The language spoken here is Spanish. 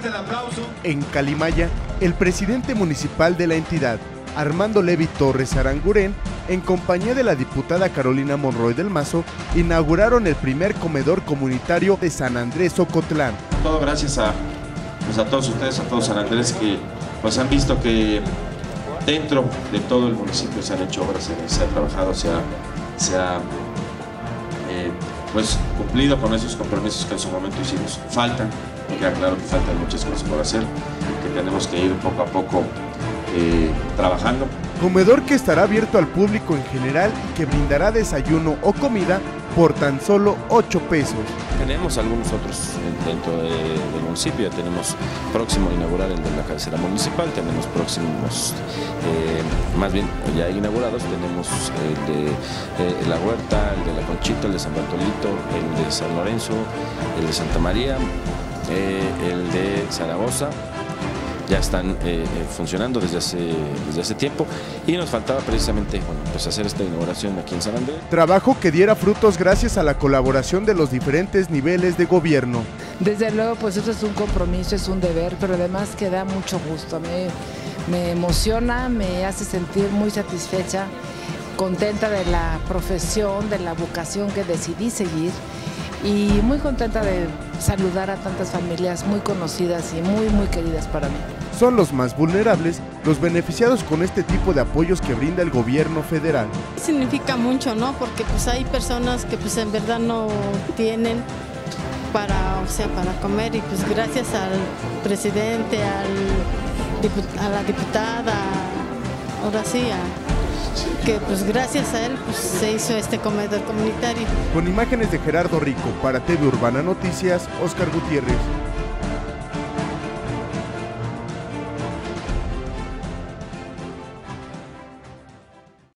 fuerte el aplauso. En Calimaya, el presidente municipal de la entidad, Armando Levi Torres Aranguren, en compañía de la diputada Carolina Monroy del Mazo, inauguraron el primer comedor comunitario de San Andrés Ocotlán. Todo gracias a todos ustedes, a todos San Andrés, que pues han visto que dentro de todo el municipio se han hecho obras, se ha trabajado, se ha pues cumplido con esos compromisos que en su momento hicimos. Faltan, queda claro que faltan muchas cosas por hacer, que tenemos que ir poco a poco trabajando. Comedor que estará abierto al público en general y que brindará desayuno o comida por tan solo 8 pesos. Tenemos algunos otros dentro del municipio, ya tenemos próximo a inaugurar el de la cabecera municipal, tenemos próximos, más bien ya inaugurados, tenemos el de la Huerta, el de la Conchita, el de San Bartolito, el de San Lorenzo, el de Santa María, el de Zaragoza. Ya están funcionando desde hace tiempo y nos faltaba precisamente pues hacer esta inauguración aquí en San Andrés. Trabajo que diera frutos gracias a la colaboración de los diferentes niveles de gobierno. Desde luego, pues eso es un compromiso, es un deber, pero además que da mucho gusto. Me emociona, me hace sentir muy satisfecha, contenta de la profesión, de la vocación que decidí seguir y muy contenta de saludar a tantas familias muy conocidas y muy queridas para mí. Son los más vulnerables los beneficiados con este tipo de apoyos que brinda el gobierno federal. Significa mucho, ¿no? Porque pues hay personas que pues en verdad no tienen para comer y pues gracias al presidente, a la diputada, ahora sí, que pues gracias a él pues, se hizo este comedor comunitario. Con imágenes de Gerardo Rico para TV Urbana Noticias, Oscar Gutiérrez.